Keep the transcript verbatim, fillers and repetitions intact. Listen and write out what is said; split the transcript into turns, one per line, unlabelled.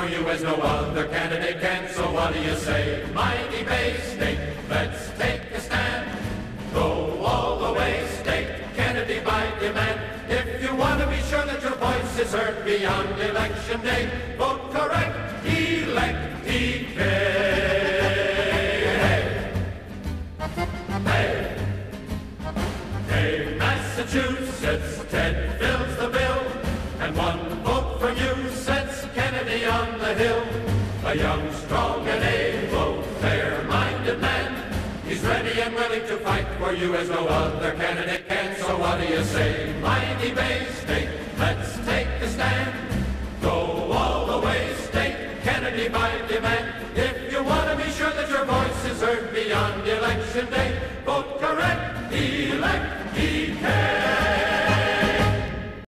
for you as no other candidate can. So what do you say, mighty Bay State? Let's take a stand. Go all the way, state Kennedy by demand. If you want to be sure that your voice is heard beyond election day, vote correct, elect D K. Hey, hey, Massachusetts, Ted fills the bill, and one vote for you sets Kennedy on the hill. A young, strong, and able, fair-minded man. He's ready and willing to fight for you as no other candidate can. So what do you say, mighty Bay State? Let's take a stand. Go all the way, state Kennedy by demand. If you want to be sure that your voice is heard beyond election day, vote correct, elect D K.